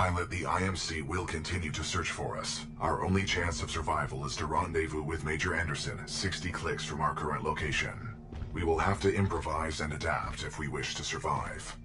Pilot, the IMC will continue to search for us. Our only chance of survival is to rendezvous with Major Anderson, 60 clicks from our current location. We will have to improvise and adapt if we wish to survive.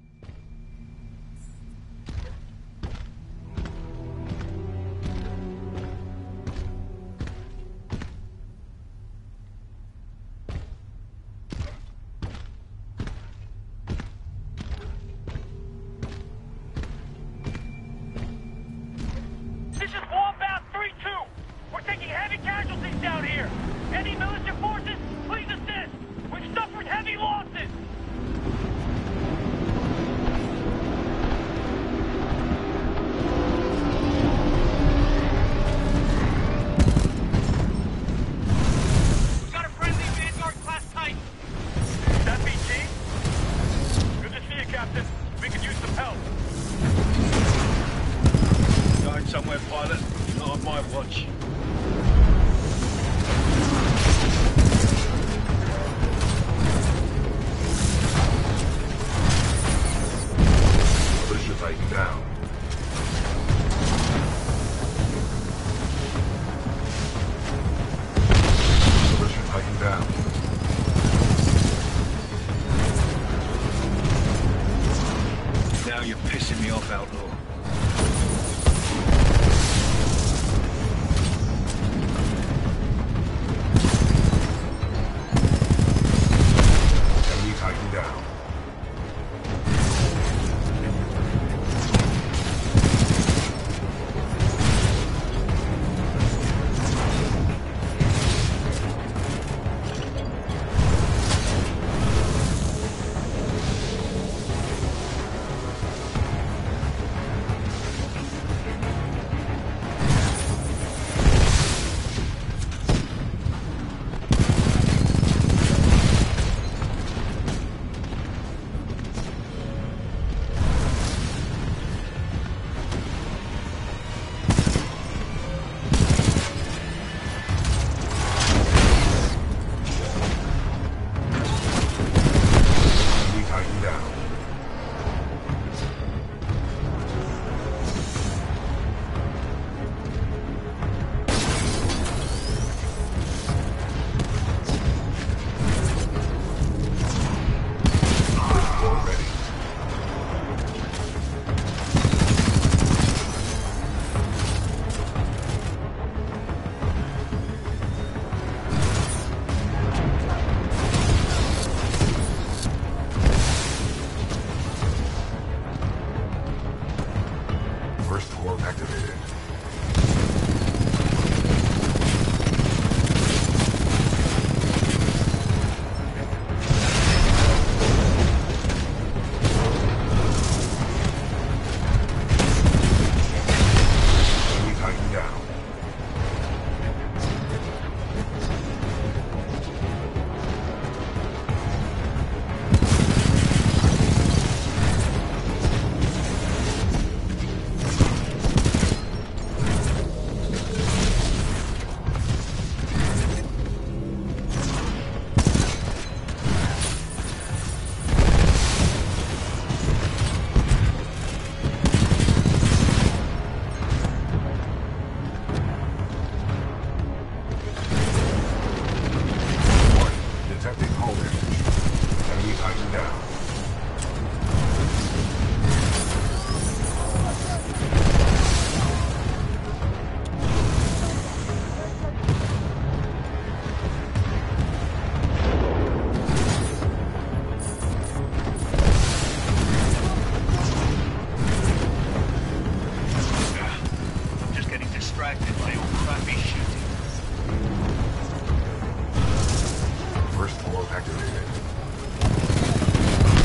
First floor activated.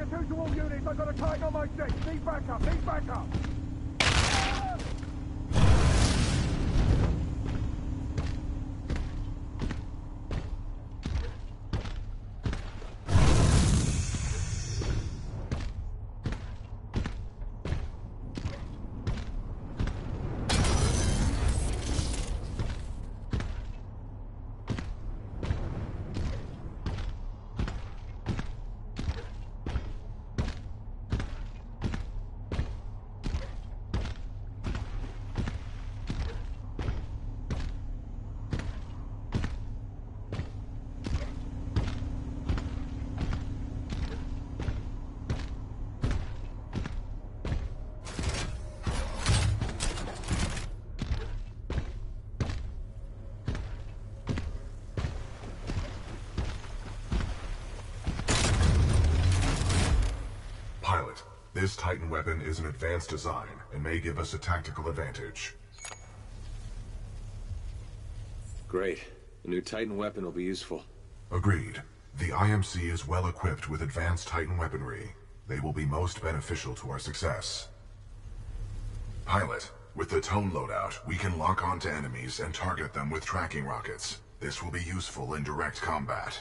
2 to all units. I've got a target on my 6. Need backup. Need backup. This Titan weapon is an advanced design and may give us a tactical advantage. Great. A new Titan weapon will be useful. Agreed. The IMC is well equipped with advanced Titan weaponry. They will be most beneficial to our success. Pilot, with the tone loadout, we can lock onto enemies and target them with tracking rockets. This will be useful in direct combat.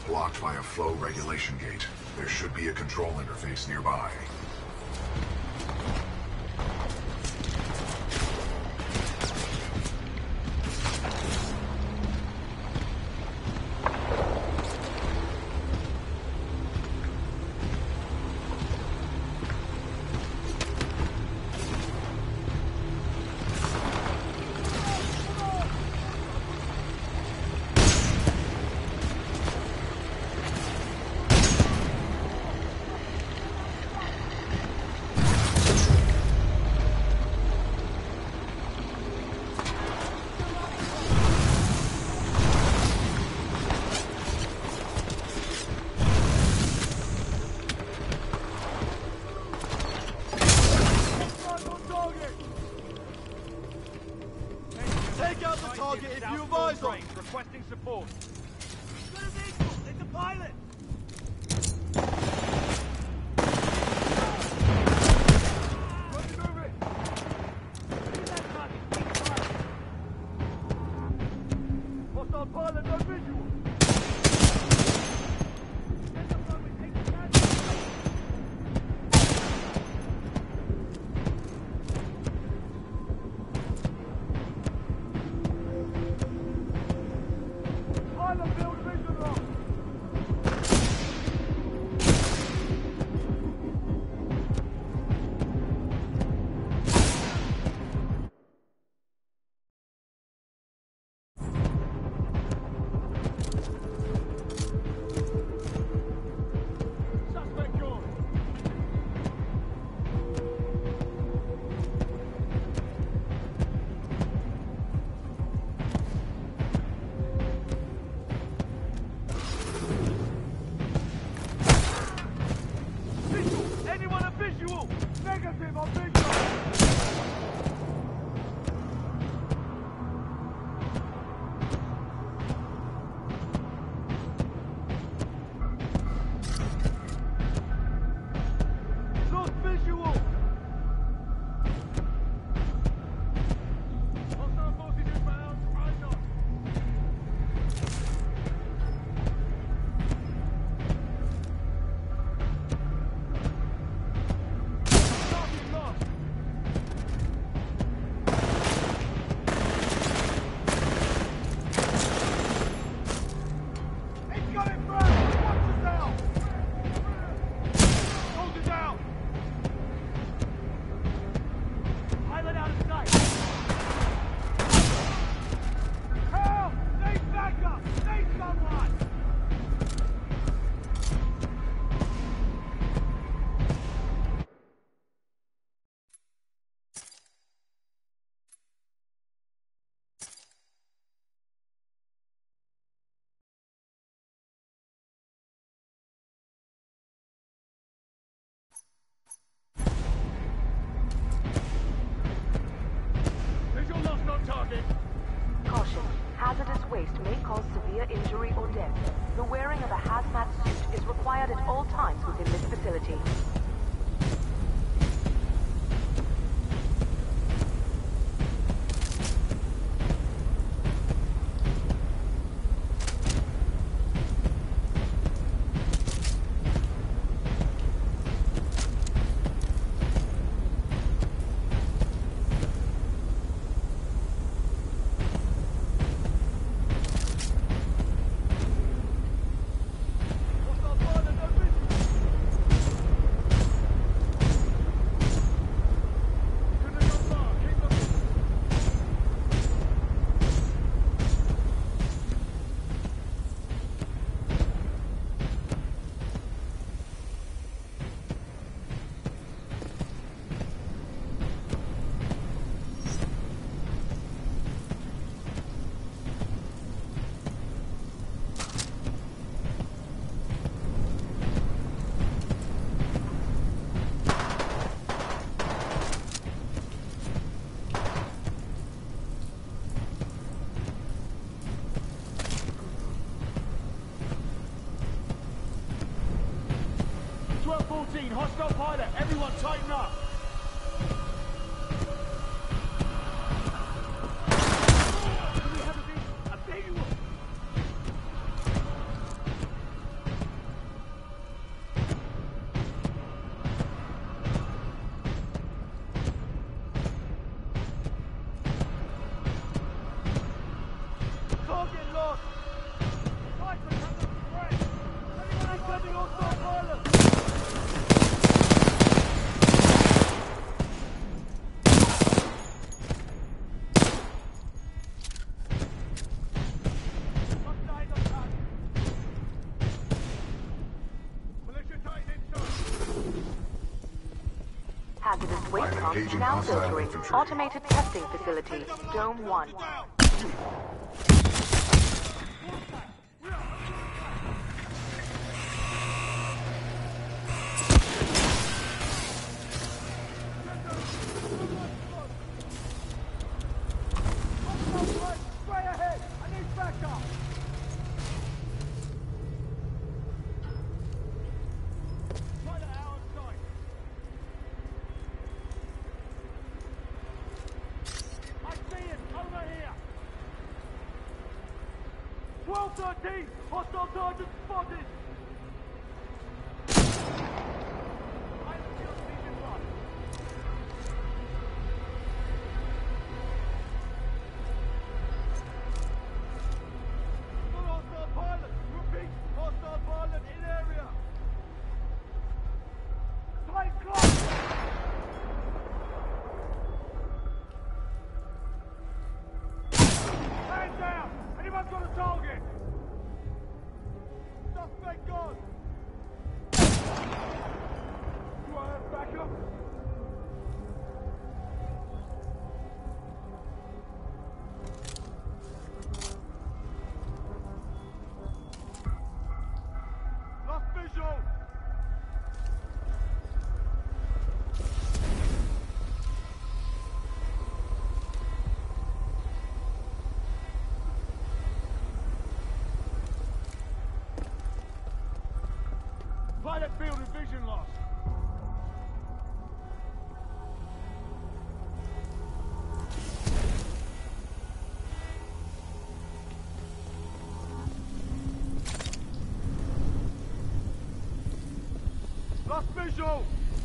blocked by a flow regulation gate. There should be a control interface nearby. Take out the target if you advise on. Requesting support. Got a vehicle! It's a pilot! Ready to move it! Look at that target! Keep firing! Hostile pilot, no visual! Send the runway, take the target! Pilot, build vision lock! Suspect gone! Visual! Anyone a visual? Negative on visual! Lost visual! Hostile forces inbound, right on! Target lost! He's got it, Brad! Watch yourself! Hold it down! Pilot out of sight! Help! Need backup! Need someone! Visual lost on target! Caution. Hazardous waste may cause severe injury or death. The wearing of a hazmat suit is required at all times within this facility. Hostile pilot, no visual! Couldn't have gone far. Keep looking. Hostile pilot, everyone tighten up! Do we have a visual? waste I'm pump engaging now hostile filtering. infantry. Automated testing facility, Dome 1. Straight ahead! I need backup! Try that out of sight. I see it! Over here! 12-13! Hostile target spotted! Pilot field vision lost. Got hostile pilot! Repeat! Hostile pilot in area! Tight close! Hand down! Anyone got a target? Suspect gone! Do I have backup? Lost visual! Pilot field and vision lost. Lost visual!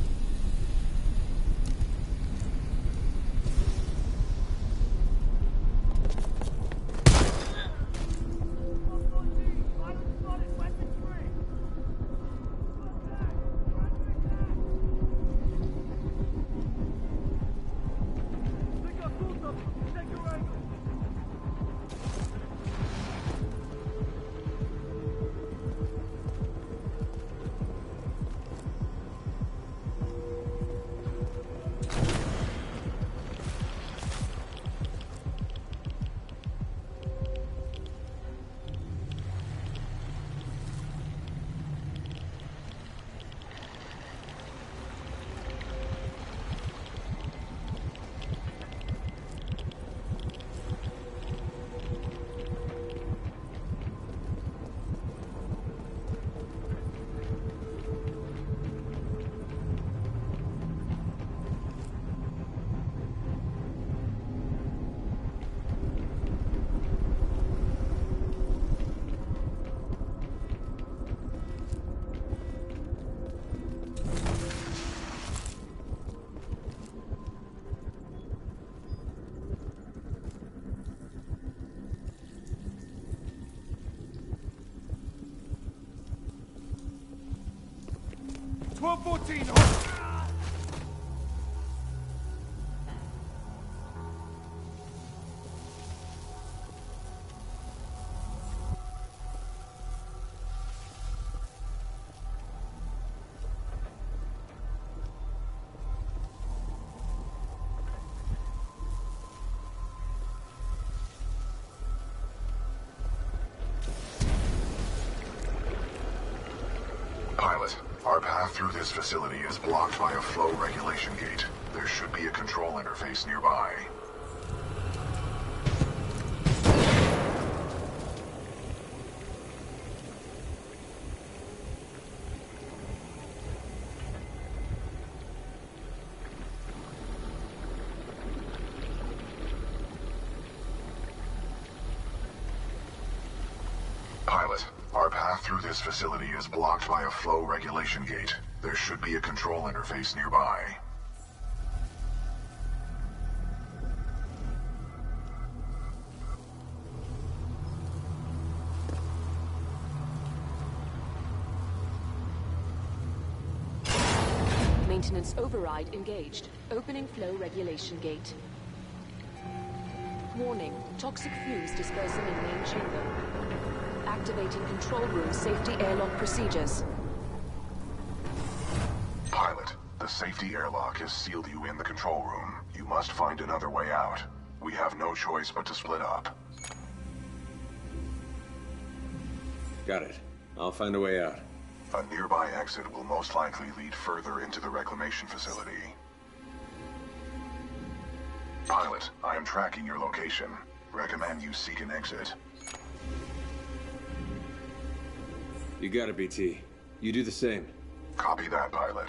$12-14! Pilot, our path through this facility is blocked by a flow regulation gate. There should be a control interface nearby. Pilot, our path through this facility is blocked by a flow regulation gate. There should be a control interface nearby. Maintenance override engaged. Opening flow regulation gate. Warning, toxic fumes dispersing in main chamber. Activating control room safety airlock procedures. Pilot, The safety airlock has sealed you in the control room. You must find another way out. We have no choice but to split up. Got it. I'll find a way out. A nearby exit will most likely lead further into the reclamation facility. Pilot, I am tracking your location. Recommend you seek an exit. You got it, BT. You do the same. Copy that, pilot.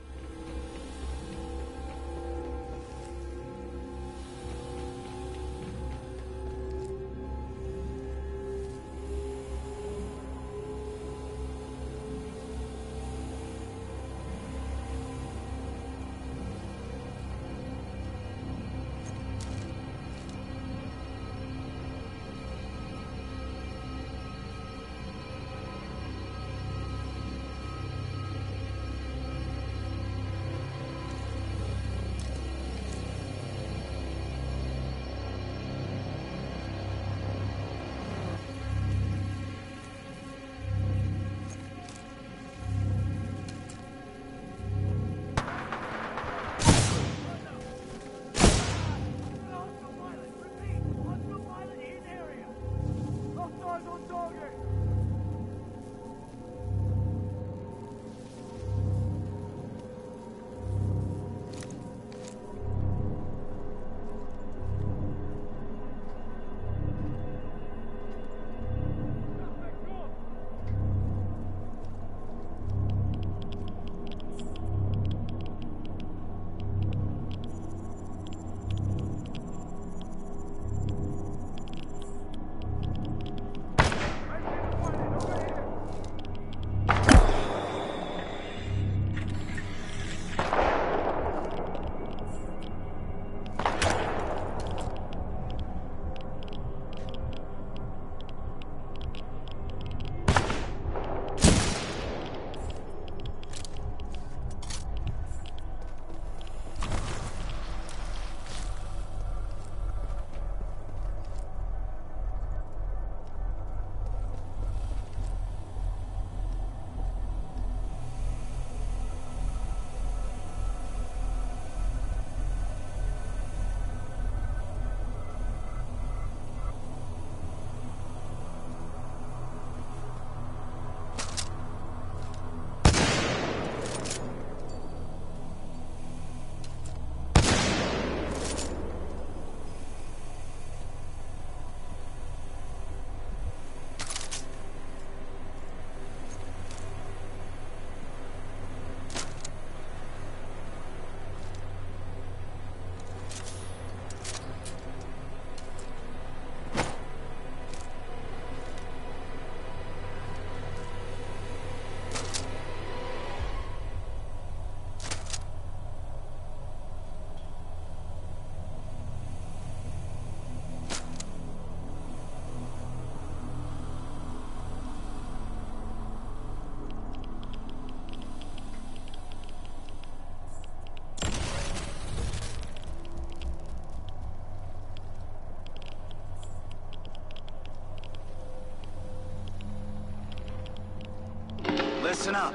Listen up.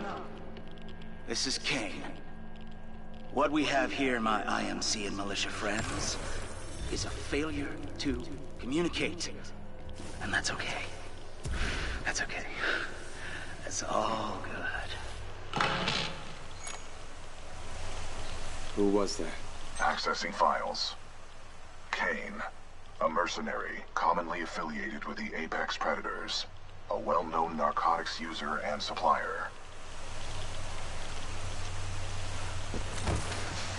This is Kane. What we have here, my IMC and militia friends, is a failure to communicate. And that's okay. That's okay. That's all good. Who was that? Accessing files. Kane, a mercenary commonly affiliated with the Apex Predators, a well-known narcotics user and supplier.